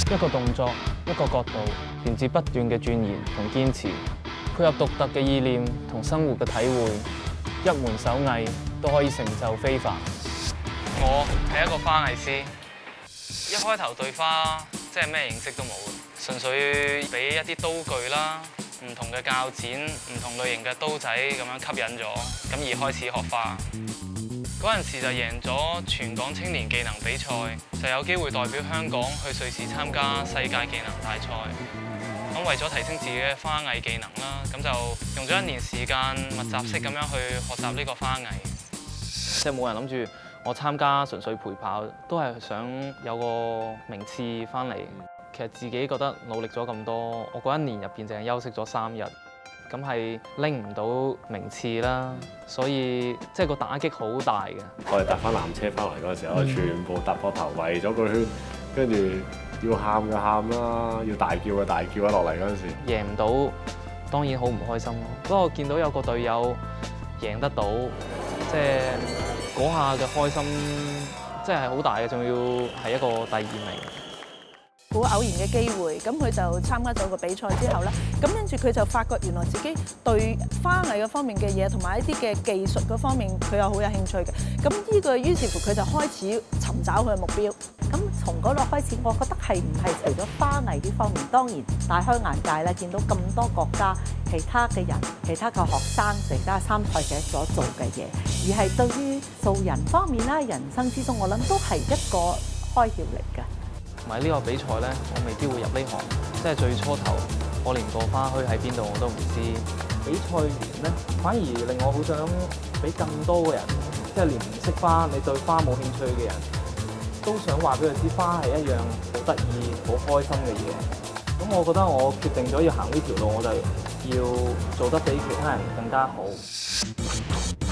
一個動作，一個角度，源自不斷嘅鑽研同堅持，配合獨特嘅意念同生活嘅體會，一門手藝都可以成就非凡。我係一個花藝師，一開頭對花即係咩認識都冇，純粹俾一啲刀具啦、唔同嘅鉸剪、唔同類型嘅刀仔咁樣吸引咗，咁而開始學花。嗰陣時就贏咗全港青年技能比賽，就有機會代表香港去瑞士參加世界技能大賽。咁為咗提升自己嘅花藝技能啦，咁就用咗1年時間密集式咁樣去學習呢個花藝。即係冇人諗住我參加純粹陪跑，都係想有個名次翻嚟。其實自己覺得努力咗咁多，我嗰1年入邊淨係休息咗3日。咁係拎唔到名次啦，所以即係個打擊好大嘅。 我哋搭翻纜車翻嚟嗰陣時候，全部搭膊頭圍咗個圈，跟住要喊嘅喊啦，要大叫嘅大叫啦，落嚟嗰陣時。贏唔到當然好唔開心咯。不過見到有個隊友贏得到，即係嗰下嘅開心，即係好大嘅，仲要係一個第2名。 好偶然嘅機會，咁佢就參加咗個比賽之後咧，咁跟住佢就發覺原來自己對花藝嗰方面嘅嘢，同埋一啲嘅技術嗰方面，佢又好有興趣嘅。咁呢個於是乎佢就開始尋找佢嘅目標。 咁從嗰度開始，我覺得係唔係除咗花藝呢方面，當然大開眼界啦，見到咁多國家其他嘅人、其他嘅學生、其他參賽者所做嘅嘢，而係對於做人方面啦、人生之中，我諗都係一個開竅嚟㗎。 同埋呢個比賽咧，我未必會入呢行。即係最初頭，我連個花墟喺邊度我都唔知。比賽完咧，反而令我好想俾更多嘅人，即係連唔識花、你對花冇興趣嘅人，都想話俾佢知，花係一樣好得意、好開心嘅嘢。咁我覺得我決定咗要行呢條路，我就要做得比其他人更加好。